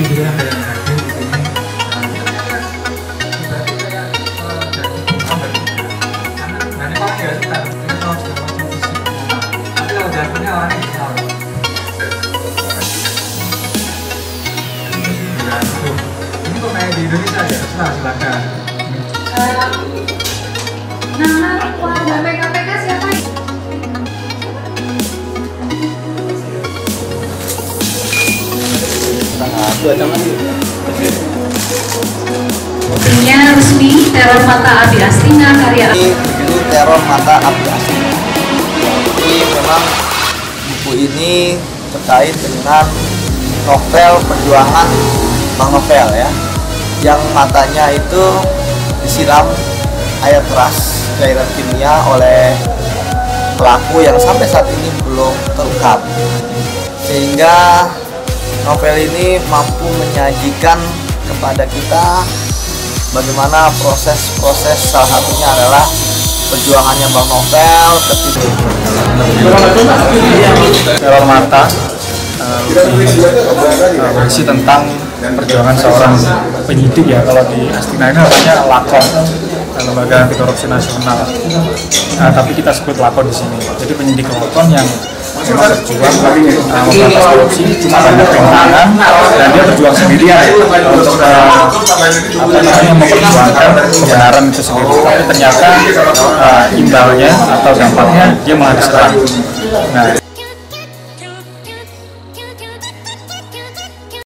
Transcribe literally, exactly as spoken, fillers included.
juga ada yang hadir di sini. Karena orang ya suka, kita tahu segala macam fisik. Tapi kalau jantungnya orangnya bisa. Ini kok kayak di Indonesia ya? Nah, silakan. Nama warga P K P K siapa? Bukunya resmi Teror Mata Abi Astina karya. Ini Teror Mata Abi Astina. Jadi memang buku ini terkait dengan novel perjuangan Bang Novel ya, yang matanya itu disiram air keras cairan kimia oleh pelaku yang sampai saat ini belum terungkap, sehingga novel ini mampu menyajikan kepada kita bagaimana proses-proses, salah satunya adalah perjuangannya Bang Novel ketika Teror Mata berisi tentang perjuangan seorang penyidik ya, kalau di Astina ini namanya Lakon, Lembaga Anti Korupsi Nasional. Nah, tapi kita sebut Lakon di sini. Jadi penyidik Lakon yang memang berjuang uh, memberantas korupsi, banyak rintangan, dan dia berjuang sendirian untuk uh, apa namanya memperjuangkan kebenaran itu sendiri. Tapi ternyata uh, imbalnya atau dampaknya dia menghabiskan. Nah,